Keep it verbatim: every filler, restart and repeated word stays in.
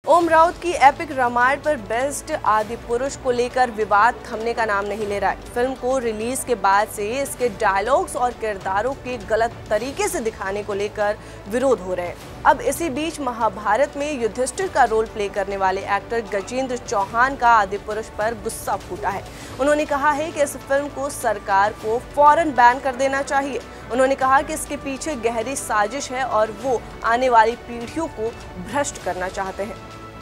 ओम राउत की एपिक रामायण पर बेस्ट आदि पुरुष को लेकर विवाद थमने का नाम नहीं ले रहा है। फिल्म को रिलीज के बाद से इसके डायलॉग्स और किरदारों के गलत तरीके से दिखाने को लेकर विरोध हो रहे हैं। अब इसी बीच महाभारत में युधिष्ठिर का रोल प्ले करने वाले एक्टर गजेंद्र चौहान का आदि पुरुष पर गुस्सा फूटा है। उन्होंने कहा है कि इस फिल्म को सरकार को फौरन बैन कर देना चाहिए। उन्होंने कहा कि इसके पीछे गहरी साजिश है और वो आने वाली पीढ़ियों को भ्रष्ट करना चाहते हैं।